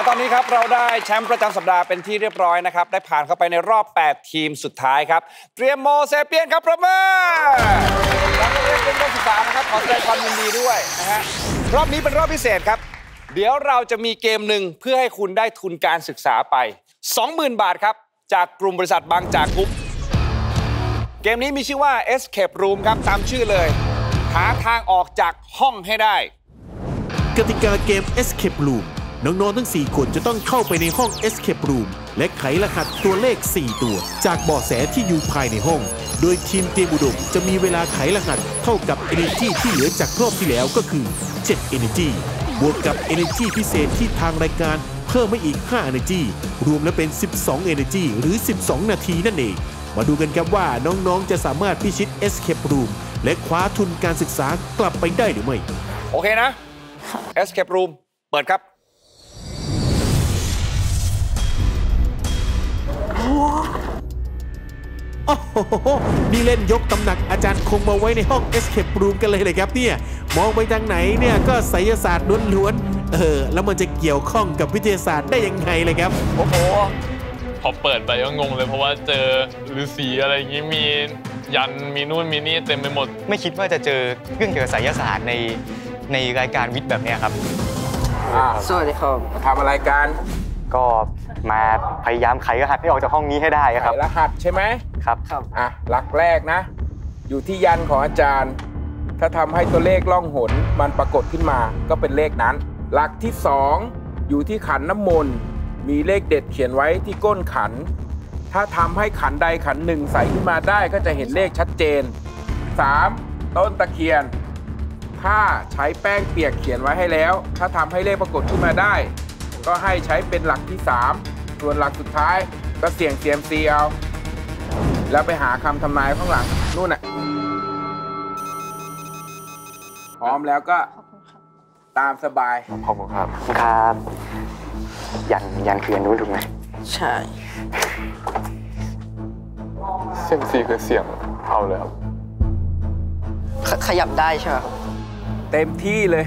ตอนนี้ครับเราได้แชมป์ประจำสัปดาห์เป็นที่เรียบร้อยนะครับได้ผ่านเข้าไปในรอบ8ทีมสุดท้ายครับเตรียมโมเซเปียนครับประเมินแล้วก็เรียกเป็นรอบที่3นะครับขอแสดงความยินดีด้วยนะฮะรอบนี้เป็นรอบพิเศษครับเดี๋ยวเราจะมีเกมหนึ่งเพื่อให้คุณได้ทุนการศึกษาไป 20,000 บาทครับจากกลุ่มบริษัทบางจากกรุ๊ปเกมนี้มีชื่อว่า Escape Room ครับตามชื่อเลยหาทางออกจากห้องให้ได้กติกาเกม Escape Room น้องๆทั้ง4คนจะต้องเข้าไปในห้อง Escape Room และไขรหัสตัวเลข4ตัวจากเบาะแสที่อยู่ภายในห้องโดยทีมเตรียมอุดมจะมีเวลาไขรหัสเท่ากับ Energy ที่เหลือจากรอบที่แล้วก็คือ7 Energy บวกกับ Energy พิเศษที่ทางรายการเพิ่มมาอีก5 Energy รวมแล้วเป็น12 Energy หรือ12นาทีนั่นเองมาดูกันครับว่าน้องๆจะสามารถพิชิต Escape Room และคว้าทุนการศึกษากลับไปได้หรือไม่โอเคนะ Escape Room เปิดครับโอ้โหนี่เล่นยกตำหนักอาจารย์คงมาไว้ในห้อง Escape Room กันเลยครับเนี่ยมองไปทางไหนเนี่ยก็ไสยศาสตร์ล้วนๆแล้วมันจะเกี่ยวข้องกับวิทยาศาสตร์ได้ยังไงเลยครับโอ้โหพอเปิดไปก็งงเลยเพราะว่าเจอฤาษีอะไรอย่างนี้มียันมีนู่นมีนี่เต็มไปหมดไม่คิดว่าจะเจอเรื่องเกี่ยวกับไสยศาสตร์ในรายการวิทย์แบบนี้ครับสวัสดีครับทำอะไรกันก็มาพยายามไขรหัสให้ออกจากห้องนี้ให้ได้ครับไขรหัสใช่ไหมครับหลักแรกนะอยู่ที่ยันของอาจารย์ถ้าทำให้ตัวเลขล่องหนมันปรากฏขึ้นมาก็เป็นเลขนั้นหลักที่2อยู่ที่ขันน้ำมนต์มีเลขเด็ดเขียนไว้ที่ก้นขันถ้าทำให้ขันใดขันหนึ่งใส่ขึ้นมาได้ก็จะเห็นเลขชัดเจน3ต้นตะเคียนถ้าใช้แป้งเปียกเขียนไว้ให้แล้วถ้าทำให้เลขปรากฏขึ้นมาได้ก็ให้ใช้เป็นหลักที่3ส่วนหลักสุดท้ายก็เสี่ยง CMC เอาแล้วไปหาคำทำนายข้างหลังนู่นน่ะพร้อมแล้วก็ตามสบายขอบคุณครับครับยันคืออันนู้นถูกไหมใช่ CMCคือเสียงเอาเลยครับขยับได้ใช่ไหมเต็มที่เลย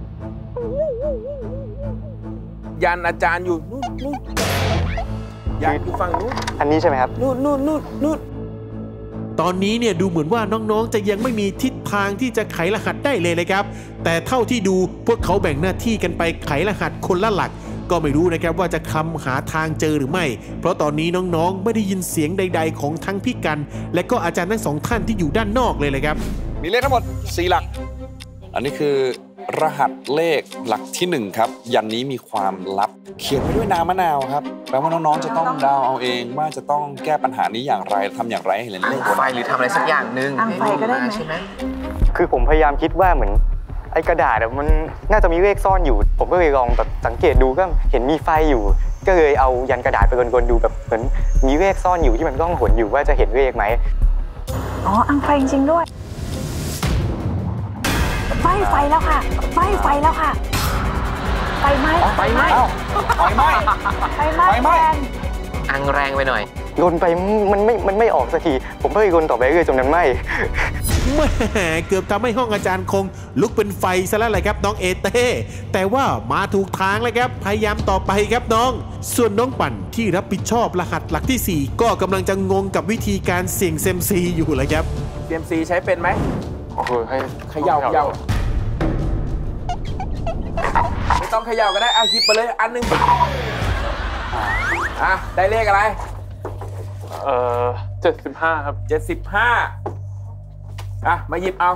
ยันอาจารย์อยู่นู่นยันอยู่ฝั่งนู้นอันนี้ใช่ไหมครับนู่นตอนนี้เนี่ยดูเหมือนว่าน้องๆจะยังไม่มีทิศทางที่จะไขรหัสได้เลยครับแต่เท่าที่ดูพวกเขาแบ่งหน้าที่กันไปไขรหัสคนละหลักก็ไม่รู้นะครับว่าจะคำหาทางเจอหรือไม่เพราะตอนนี้น้องๆไม่ได้ยินเสียงใดๆของทั้งพี่กันและก็อาจารย์ทั้ง2ท่านที่อยู่ด้านนอกเลยครับมีเลขทั้งหมด4หลักอันนี้คือรหัสเลขหลักที่1ครับยันนี้มีความลับเขียนไว้ด้วยน้ำมะนาวครับแปลว่าน้องๆจะต้องเดาเอาเองว่าจะต้องแก้ปัญหานี้อย่างไรทำอย่างไรให้เห็นเลขไฟหรือทำอะไรสักอย่างหนึ่งตั้งไฟก็ได้ใช่ไหมคือผมพยายามคิดว่าเหมือนไอ้กระดาษมันน่าจะมีเลขซ่อนอยู่ผมก็เลยลองแบบสังเกตดูก็เห็นมีไฟอยู่ก็เลยเอายันกระดาษไปกลๆดูแบบเหมือนมีเลขซ่อนอยู่ที่มันล่องหนอยู่ว่าจะเห็นเลขไหมอ๋ออังไฟจริงๆด้วยไฟแล้วค่ะไฟแล้วค่ะไฟไหม้อังแรงไปหน่อยโยนไปมันไม่ออกสักทีผมก็เลยโยนต่อไปเรื่อยจนนั้นไหม้แม่เกือบทำให้ห้องอาจารย์คงลุกเป็นไฟซะแล้วเลยครับน้องเอเต้แต่ว่ามาถูกทางเลยครับพยายามต่อไปครับน้องส่วนน้องปั่นที่รับผิดชอบรหัสหลักที่4ก็กำลังจะงงกับวิธีการเสี่ยงCMCอยู่เลยครับ CMCใช้เป็นไหมโอ้โหให้เขย่าไม่ต้องเขย่าก็ได้หยิบไปเลยอันนึงได้เลขอะไร 75ครับ 75มาหยิบเอา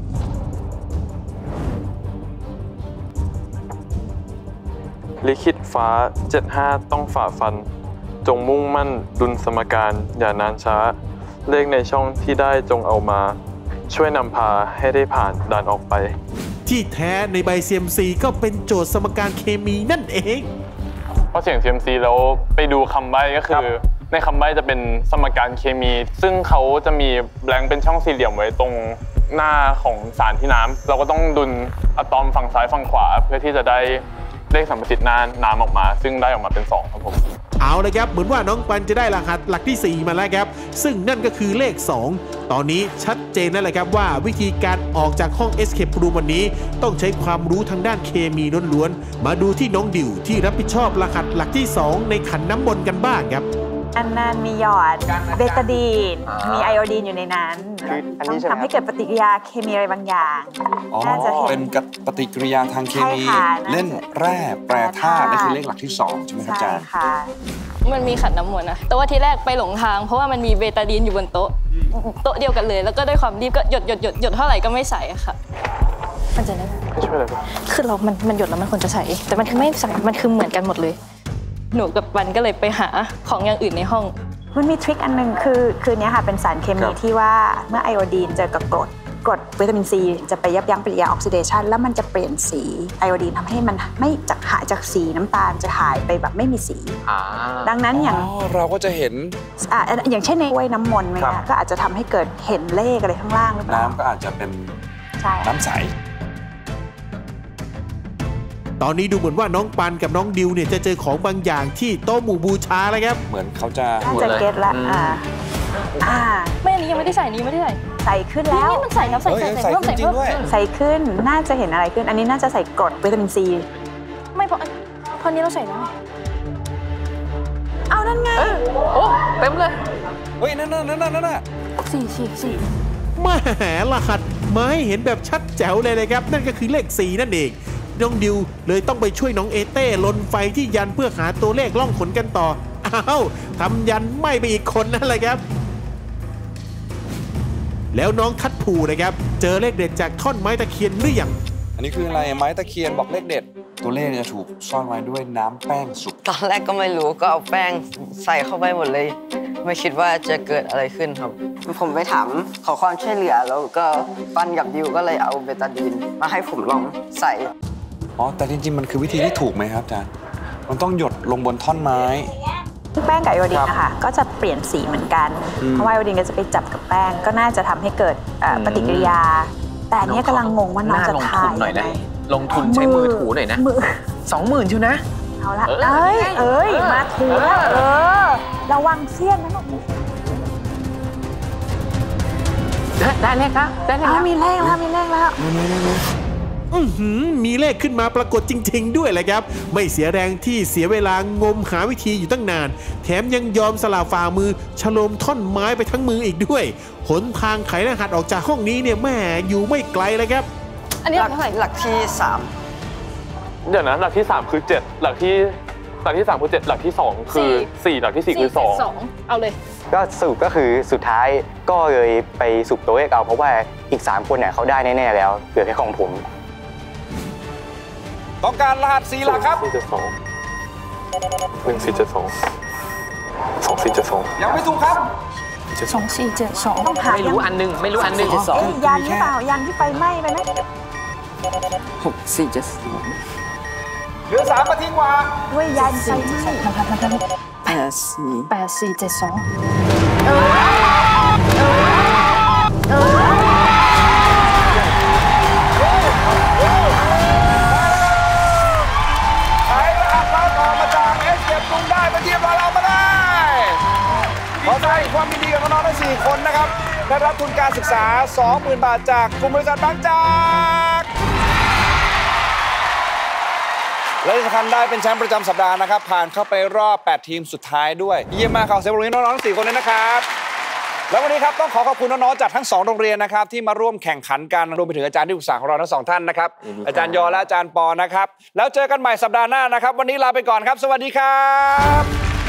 ลิขิตฟ้า75ต้องฝ่าฟันจงมุ่งมั่นดุลสมการอย่านานช้าเลขในช่องที่ได้จงเอามาช่วยนำพาให้ได้ผ่านด่านออกไปที่แท้ในใบ CMC ก็เป็นโจทย์สมการเคมีนั่นเองพอเสียง CMC แล้วไปดูคำใบ้ก็คือในคำใบ้จะเป็นสมการเคมีซึ่งเขาจะมีแบงค์เป็นช่องสี่เหลี่ยมไว้ตรงหน้าของสารที่น้ำเราก็ต้องดุลอะตอมฝั่งซ้ายฝั่งขวาเพื่อที่จะได้เลขสัมประสิทธิ์หน้าน้ำออกมาซึ่งได้ออกมาเป็น2ครับผมเอาเลยครับเหมือนว่าน้องปันจะได้รหัสหลักที่4มาแล้วครับซึ่งนั่นก็คือเลข2ตอนนี้ชัดเจนแล้วแหละครับว่าวิธีการออกจากห้อง Escape Room วันนี้ต้องใช้ความรู้ทางด้านเคมีล้วนๆมาดูที่น้องดิวที่รับผิดชอบรหัสหลักที่2ในขันน้ำมนต์กันบ้างครับอันนั้นมีหยอดเบตาดีนมีไอโอดีนอยู่ในนั้นต้องทำให้เกิดปฏิกิริยาเคมีอะไรบางอย่างน่าจะเห็นเป็นปฏิกิริยาทางเคมีเล่นแร่แปรธาตุนั่นคือเลขหลักที่2ใช่ไหมครับอาจารย์มันมีขันน้ำมนต์นะแต่ว่าทีแรกไปหลงทางเพราะว่ามันมีเบตาดีนอยู่บนโต๊ะเดียวกันเลยแล้วก็ด้วยความรีบก็หยดเท่าไหร่ก็ไม่ใส่ค่ะมันจะได้ช่วยอะไรคือมันหยดแล้วมันควรจะใส่แต่มันคือไม่ใส่มันคือเหมือนกันหมดเลยหนูกับปันก็เลยไปหาของอย่างอื่นในห้องมันมีทริคอันนึงคือเนี้ยค่ะเป็นสารเคมีที่ว่าเมื่อไอโอดีนเจอกับกรดวิตามินซีจะไปยับยั้งปฏิกิริยาออกซิเดชันแล้วมันจะเปลี่ยนสีไอโอดีนทำให้มันไม่หายจากสีน้ำตาลจะหายไปแบบไม่มีสีดังนั้นอย่างเราก็จะเห็นอย่างเช่นในถ้วยน้ำมนต์ไหมคะก็อาจจะทำให้เกิดเห็นเลขอะไรข้างล่างหรือเปล่าน้ำก็อาจจะเป็นน้ำใสตอนนี้ดูเหมือนว่าน้องปันกับน้องดิวเนี่ยจะเจอของบางอย่างที่โต๊ะหมู่บูชาแล้วครับเหมือนเขาจะเก็ตละไม่อันนี้ยังไม่ได้ใส่นี้ไม่ได้ใส่ขึ้นแล้วนี่มันใส่น้ำใส่เพิ่มใส่ขึ้นน่าจะเห็นอะไรขึ้นอันนี้น่าจะใส่กรดวิตามินซีไม่เพราะนี้เราใส่แล้วเอานั่นไงโอ้เต็มเลยเฮ้ยนั่นสี่แหมรหัสมาให้เห็นแบบชัดแจ๋วเลยนะครับนั่นก็คือเลข4นั่นเองน้องดิวเลยต้องไปช่วยน้องเอเต้ลนไฟที่ยันเพื่อหาตัวเลขล่องขนกันต่ออ้าวทำยันไหม้ไปอีกคนนั่นแหละครับแล้วน้องทัดผูนะครับเจอเลขเด็ดจากท่อนไม้ตะเคียนหรือยังอันนี้คืออะไรไม้ตะเคียนบอกเลขเด็ดตัวเลขจะถูกซ่อนไว้ด้วยน้ำแป้งสุกตอนแรกก็ไม่รู้ก็เอาแป้งใส่เข้าไปหมดเลยไม่คิดว่าจะเกิดอะไรขึ้นครับผมไปถามขอความช่วยเหลือแล้วก็ปันกับดิวก็เลยเอาเบตาดีนมาให้ผมลองใส่แต่จริงๆมันคือวิธีที่ถูกไหมครับอาจารย์มันต้องหยดลงบนท่อนไม้แป้งกับไอโอดีนนะคะก็จะเปลี่ยนสีเหมือนกันเพราะว่าไอโอดีนก็จะไปจับกับแป้งก็น่าจะทำให้เกิดปฏิกิริยาแต่อันนี้กำลังงงว่าน้องจะทายหน่อยนะลงทุนใช้มือถูหน่อยนะ20,000ชิวนะเอาละเอ้ยมาถูแล้วระวังเสี้ยนนะลูกได้เลขแล้วมีเลขแล้วมีเลขขึ้นมาปรากฏจริงๆด้วยแหละครับไม่เสียแรงที่เสียเวลางมหาวิธีอยู่ตั้งนานแถมยังยอมสละฝ่ามือฉโลมท่อนไม้ไปทั้งมืออีกด้วยหนทางไขรหัสออกจากห้องนี้เนี่ยแม่อยู่ไม่ไกลเลยครับอันนี้หลักที่3 เดี๋ยวนะหลักที่3คือ7หลักที่3คือ7หลักที่2คือ4หลักที่4คือ2 เอาเลยก็สรุปก็คือสุดท้ายก็เลยไปสุบตัวเลขเอาเพราะว่าอีก3คนเนี่ยเขาได้แน่ๆแล้วเหลือแค่ของผมต้องการรหัส4หลักครับ 1472 ยังไม่ถูกครับ 2472 ต้องหาไม่รู้อันนึง 72ยันหรือเปล่ายันที่ไฟไหม้ไปไหมเหลือ3นาทีกว่าด้วยยันไฟไหม้ขอแสดงความยินดีกับน้องๆทั้ง4คนนะครับได้รับทุนการศึกษา 20,000 บาทจากกลุ่มบริษัทบางจากและที่สำคัญได้เป็นแชมป์ประจำสัปดาห์นะครับผ่านเข้าไปรอบ8ทีมสุดท้ายด้วยเยี่ยมมากครับเสียงปรบมือให้น้องๆทั้ง4คนเลยนะครับแล้ววันนี้ครับต้องขอขอบคุณน้องๆจากทั้ง2โรงเรียนนะครับที่มาร่วมแข่งขันกันรวมไปถึงอาจารย์ที่ปรึกษาของเราทั้ง2ท่านนะครับอาจารย์ยอและอาจารย์ปอนะครับแล้วเจอกันใหม่สัปดาห์หน้านะครับวันนี้ลาไปก่อนครับสวัสดีครับ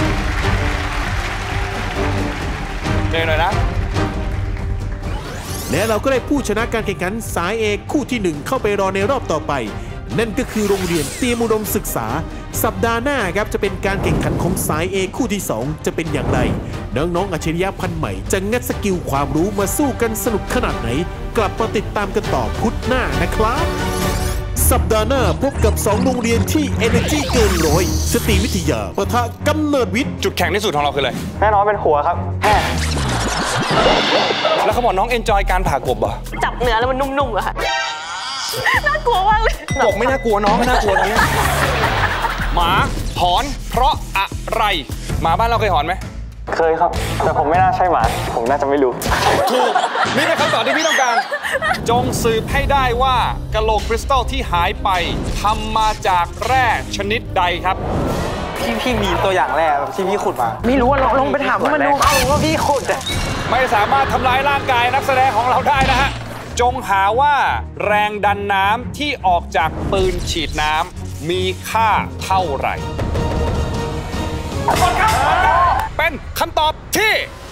หน่อยนะและเราก็ได้ผู้ชนะการแข่งขันสายเอคู่ที่1เข้าไปรอในรอบต่อไปนั่นก็คือโรงเรียนเตรียมอุดมศึกษาสัปดาห์หน้าครับจะเป็นการแข่งขันของสายเอคู่ที่2จะเป็นอย่างไรน้องๆอัจฉริยะพันใหม่จะงัดสกิลความรู้มาสู้กันสนุกขนาดไหนกลับมาติดตามกันต่อพุธหน้านะครับสัปดาห์หน้าพบกับ2โรงเรียนที่ Energy เกินร้อยสตรีวิทยาปะทะกำเนิดวิทย์จุดแข็งที่สุดของเราคืออะไรแน่นอนเป็นหัวครับแล้วเขาบอกน้องเอนจอยการผ่ากบเหรอจับเนื้อแล้วมันนุ่มๆอะค่ะน่ากลัวมากเลยกบไม่น่ากลัวน้องไม่น่ากลัวตอนนี้หมาถอนเพราะอะไรหมาบ้านเราเคยหอนไหมเคยครับแต่ผมไม่น่าใช่หมาผมน่าจะไม่รู้ถูกนี่เป็นคำตอบที่พี่ต้องการจงสืบให้ได้ว่ากะโหลกคริสตัลที่หายไปทำมาจากแร่ชนิดใดครับพี่มีตัวอย่างแร่ที่พี่ขุดมาไม่รู้ว่าลองไปถามมันดูเอาว่าพี่ขุดไม่สามารถทำร้ายร่างกายนักแสดงของเราได้นะฮะจงหาว่าแรงดันน้ำที่ออกจากปืนฉีดน้ำมีค่าเท่าไหร่เป็นคำตอบที่